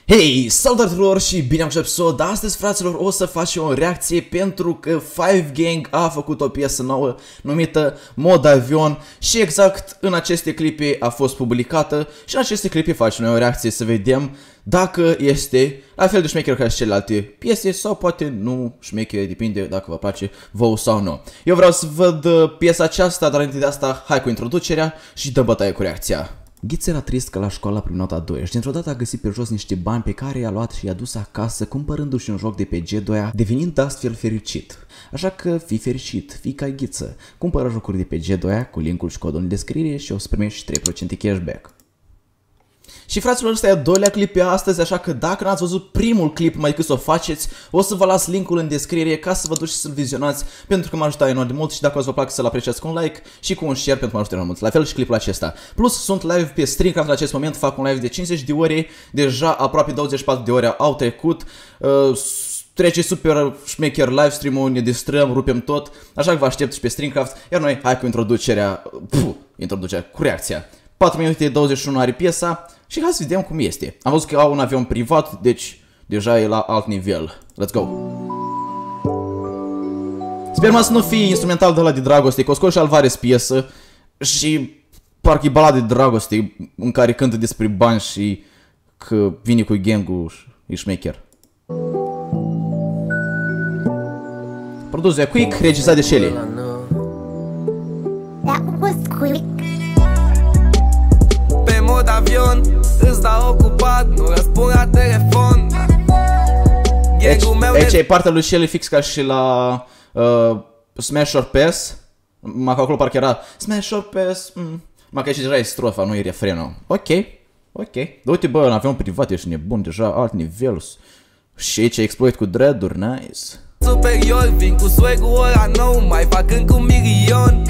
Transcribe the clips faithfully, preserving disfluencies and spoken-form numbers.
Hei, salutare tuturor și bine am început episod. Astăzi, fraților, o să facem o reacție pentru că Five Gang a făcut o piesă nouă numită Mod Avion și exact în aceste clipe a fost publicată și în aceste clipe facem noi o reacție să vedem dacă este la fel de șmecher ca și celelalte piese sau poate nu șmecher, depinde dacă vă place vouă sau nu. Eu vreau să văd piesa aceasta, dar înainte de asta hai cu introducerea și dăm bătaie cu reacția. Ghiț era trist că la școală prin nota doi și dintr-o dată a găsit pe jos niște bani pe care i-a luat și i-a dus acasă cumpărându-și un joc de pe G doi, devenind astfel fericit. Așa că fii fericit, fii ca Ghiță, cumpără jocuri de pe G doi cu linkul și codul în descriere și o să primești trei la sută cashback. Și fraților, ăsta e a doilea clip pe astăzi, așa că dacă n-ați văzut primul clip mai decât să o faceți, o să vă las linkul în descriere ca să vă duceți să-l vizionați, pentru că m-a ajutat enorm de mult și dacă o să vă placă să-l apreciați cu un like și cu un share pentru că m-a ajutat enorm mult. La fel și clipul acesta. Plus sunt live pe Streamcraft în acest moment, fac un live de cincizeci de ore, deja aproape douăzeci și patru de ore au trecut. Uh, Trece super șmecher livestream-ul, ne distrăm, rupem tot, așa că vă aștept și pe Streamcraft, iar noi hai cu introducerea, puh, introducerea, cu reacția. patru minute douăzeci și unu are piesa și hai să vedem cum este. Am văzut că au un avion privat, deci deja e la alt nivel. Let's go! Sper mă să nu fie instrumental de ăla de dragoste, că o scos și Alvarez piesă și parcă e balada de dragoste în care cântă despre bani și că vine cu gang-ul și e șmecher. Produs de Quick, regizat de Shelly. That was quick. Pe mod avion, îți dau ocupat, nu răspund la telefon. Deci, aici e partea lui Shelly fix ca și la uh, Smash or Pass. Mă că acolo parcă era Smash or Pass. mm. Mă că aici deja e strofa, nu e refrenul. Ok, ok. Dar uite bă, în avion privat ești nebun, deja alt nivel. Și aici exploit cu dread-uri, nice. Superior, vin cu swag-ul ăla nou, mai fac încă un milion.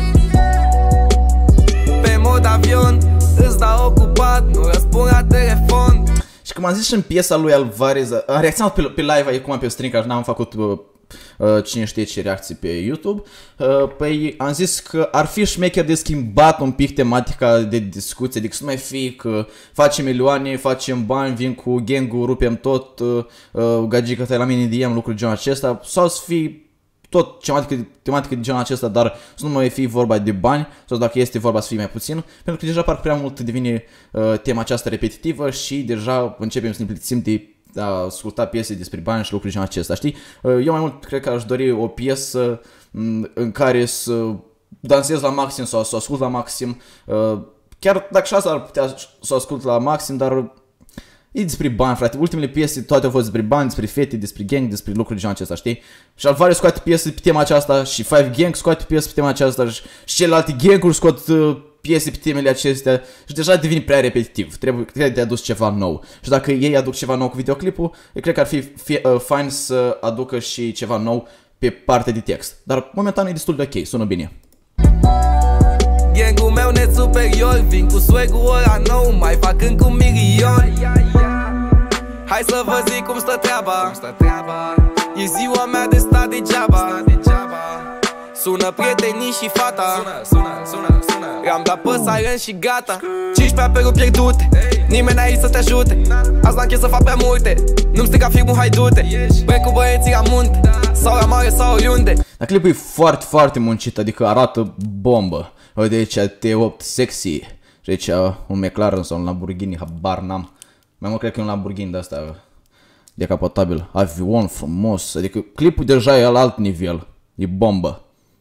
Pe mod avion, îți dau ocupat, nu răspund la telefon. Și cum am zis și în piesa lui Alvarez, am reacționat pe, pe live aici, cum am pe Streamcraft, n-am făcut uh, uh, cine știe ce reacții pe YouTube. Uh, păi am zis că ar fi șmecher de schimbat un pic tematica de discuție, adică să nu mai fie că facem milioane, facem bani, vin cu gang-ul, rupem tot, uh, uh, gagică ta la mine de iem, lucruri genul acesta, sau să fie tot tematică, tematică de genul acesta, dar să nu mai fie vorba de bani, sau dacă este vorba să fie mai puțin, pentru că deja parcă prea mult devine uh, tema aceasta repetitivă și deja începem să ne plictisim de a asculta piese despre bani și lucruri genul acesta, știi? Uh, eu mai mult cred că aș dori o piesă um, în care să dansez la maxim sau să o ascult la maxim, uh, chiar dacă și asta ar putea să o ascult la maxim, dar e despre bani, frate. Ultimele piese toate au fost despre bani, despre fete, despre gang, despre lucruri de genul acesta, știi? Și Alvarez scoate piese pe tema aceasta și Five Gang scoate piese pe tema aceasta și, și celelalte gang-uri scot uh, piese pe temele acestea și deja devine prea repetitiv. Trebuie, trebuie de adus ceva nou. Și dacă ei aduc ceva nou cu videoclipul, eu cred că ar fi, fi uh, fain să aducă și ceva nou pe partea de text. Dar momentan e destul de ok, sună bine. Gang-ul meu net superior, vin cu swag-ul ăla nou, mai fac încă un milion. Hai să vă zic cum stă treaba, e ziua mea de stat degeaba. Sună prietenii și fata, i-am dat pe silent și gata. Cincisprezece apeluri pierdute, nimeni aici să te ajute. Azi n-am chef să fac prea multe, nu-mi strica firmul, hai du-te. Băi cu băieții la munte, sau la mare sau oriunde. Dar clipul e foarte, foarte muncit, adică arată bombă. Uite aici T opt sexy și aici un McLaren sau un Lamborghini, habar n-am. Mai mult cred că e un Lamborghini de asta decapotabil, avion frumos, adică clipul deja e la alt nivel, e bombă.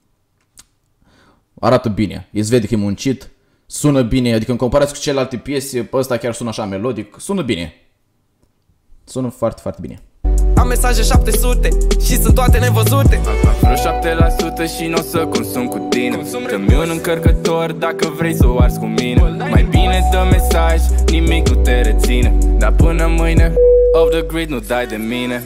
Arată bine, îți vede că e muncit, sună bine, adică în comparație cu celelalte piese, pe ăsta chiar sună așa melodic, sună bine. Sună foarte, foarte bine. Am mesaje șapte sute și sunt toate nevăzute. Am vreo șapte la sută și n-o să consum cu tine. Dă-mi un încărcător dacă vrei să o arzi cu mine. Mai bine dă mesaj, nimic nu te reține. Dar până mâine, off the grid, nu dai de mine.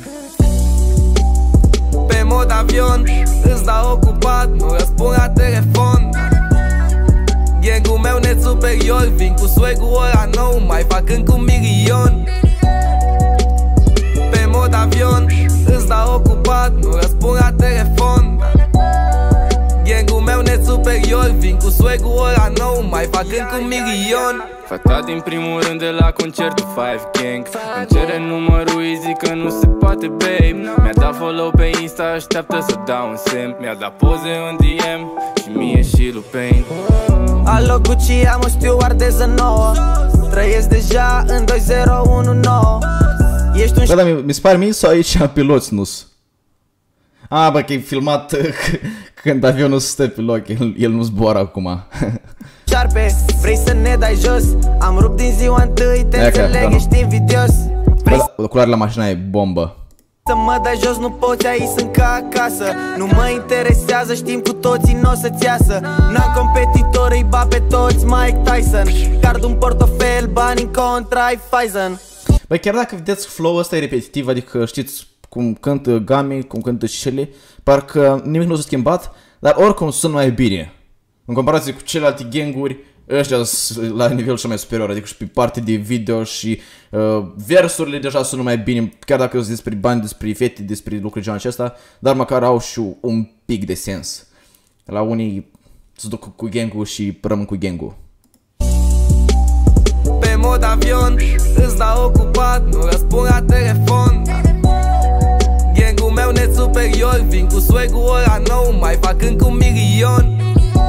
Pe mod avion, îți dau ocupat, nu răspund la telefon. Gang-ul meu net superior, vin cu swag-ul ăla nou, mai fac încă un milion. Pe mod avion, îți dau ocupat, nu răspund la telefon. Gang-ul meu net superior, vin cu swag-ul ăla nou, mai fac încă un milion. Fata din primul rând de la concertul Five Gang îmi cere numărul, îi zic că nu se poate, babe. Mi-a dat follow pe Insta, așteaptă să dau un semn. Mi-a dat poze în D M și mie și lui Pain. Alo Gucci, am o stewardeză nouă. Trăiesc deja în doi zero unu nouă. Ești un Bă, dar mi, mi se pare mie sau aici piloți nu-s? A, bă, că e filmat când avionul stă pe loc, el, el nu zboară acum. șarpe, vrei să ne dai jos? Am rupt din ziua întâi, te Aia că, înțeleg, da, nu. ești invidios. Vrei Bă, da, culoarea la mașina e bombă. să mă dai jos, nu poți, aici sunt ca acasă. Nu mă interesează, știm cu toții n-o să-ți iasă. N-am competitor, îi ba pe toți Mike Tyson. Card un portofel, bani în contra, ai Pfizer. Bă, chiar dacă vedeți flow-ul ăsta e repetitiv, adică știți cum cântă Gami, cum cântă Shelly, parcă nimic nu s-a schimbat, dar oricum sună mai bine. În comparație cu celelalte ganguri, ăștia sunt la nivel cel mai superior, adică și pe partea de video și uh, versurile deja sună mai bine, chiar dacă sunt despre bani, despre fete, despre lucruri genul acesta, dar măcar au și un pic de sens. La unii se duc cu gangul și rămân cu gangul. Pe mod avion, îți dau ocupat, nu răspund la telefon. Gangul meu net superior, vin cu swag-ul ăla nou, mai fac încă un milion.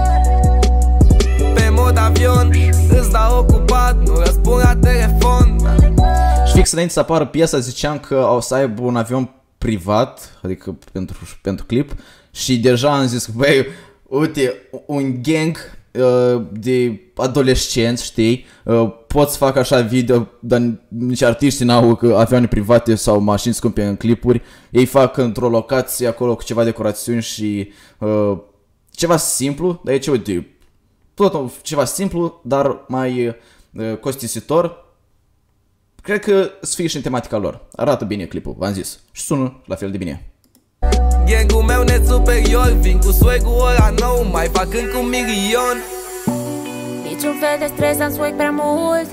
Pe mod avion, îți dau ocupat, nu răspund la telefon. Și fix înainte să apară piesa ziceam că o să aibă un avion privat, adică pentru, pentru clip. Și deja am zis că, băi, uite, un gang uh, de adolescenți, știi, uh, pot să fac așa video, dar nici artiștii n-au avioane private sau mașini scumpe în clipuri. Ei fac într-o locație acolo cu ceva decorațiuni și uh, ceva simplu, dar e ce, uite, tot ceva simplu, dar mai uh, costisitor. Cred că să fie și în tematica lor. Arată bine clipul, v-am zis. Și sună la fel de bine. Gangul meu net superior, vin cu swag-ul ăla nou, mai fac încă un milion. Niciun fel de stres, am swag prea mult.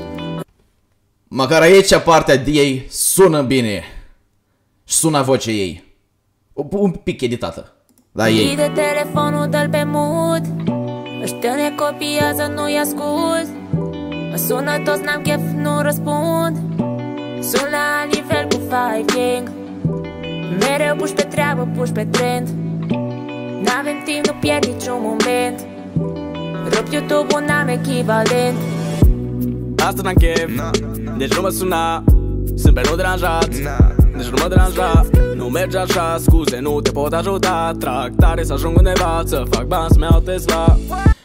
Măcar aici partea de ei sună bine. Și sună vocea ei. Un pic editată. La ei. Închide telefonul, dă-l pe mut. Ăștia ne copiază, nu-i ascult. Mă sună toți, n-am chef, nu răspund. Sunt la nivel cu Five Gang. Mereu puși pe treabă, puși pe trend. N-avem timp, nu pierd niciun moment. Rup YouTube-ul, n-am echivalent. Asta n-am chef, deci nu mă suna. Sunt pe nu deranjat, deci nu mă deranja. Nu merge așa, scuze, nu te pot ajuta. Trag tare să ajung undeva, să fac bani, să-mi iau Tesla.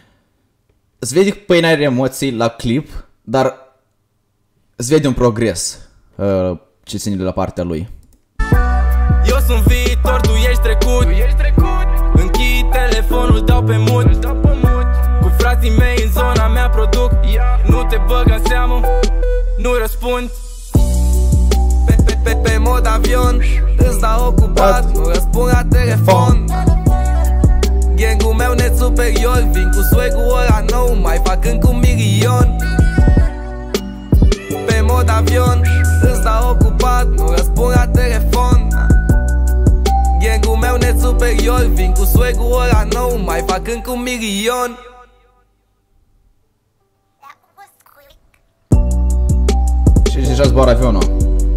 Îți vede că păi n-are emoții la clip, dar îți vede un progres uh, ce ține de la partea lui. Eu sunt viitor, tu ești trecut, tu ești trecut. Închid telefonul, dau pe mut. Cu frații mei în zona mea produc. Nu te băg în seamă, nu răspund. Pe, pe, pe, pe mod avion, îți dau ocupat, nu răspund la telefon. Gangul meu net superior, vin cu swag-ul ăla nou, mai fac încă un milion. Pe mod avion, îți dau ocupat, nu răspund la telefon. Gangul meu net superior, vin cu swag-ul ăla nou, mai fac încă un milion. Și deja zboară avionul.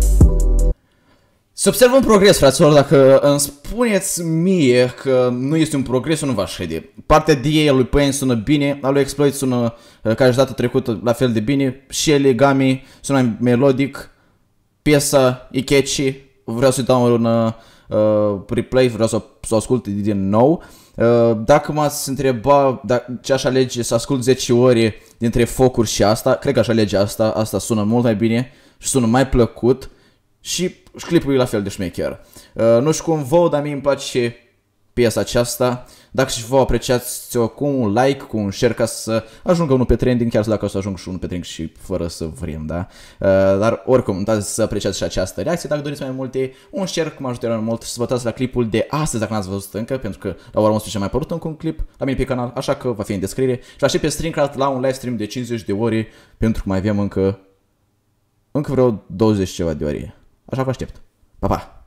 Se observă un progres, fraților, dacă îmi spuneți mie că nu este un progres, eu nu v-aș crede. Partea D A a lui Pain sună bine, a lui Exploit sună ca și data trecută la fel de bine, Shelly, Gami sună mai melodic, piesa e catchy, vreau să-i dau un uh, replay, vreau să, să o ascult din nou. Uh, dacă m-ați întreba dacă, ce aș alege să ascult zece ore dintre focuri și asta, cred că aș alege asta, asta sună mult mai bine și sună mai plăcut. Și clipul e la fel de șmecher. Uh, nu știu cum vouă, dar mie îmi place piesa aceasta. Dacă și vouă apreciați-o cu un like, cu un share ca să ajungă unul pe trending, chiar dacă o să ajung și unul pe trending și fără să vrem, da? Uh, dar oricum, dați să apreciați și această reacție. Dacă doriți mai multe, un share cum ajută enorm mult și să vă uitați la clipul de astăzi dacă n-ați văzut încă, pentru că la ora unsprezece mai apărut încă un clip la mine pe canal, așa că va fi în descriere. Și la și pe Streamcraft la un live stream de cincizeci de ore, pentru că mai avem încă încă vreo douăzeci ceva de ore. Așa vă aștept. Pa, pa!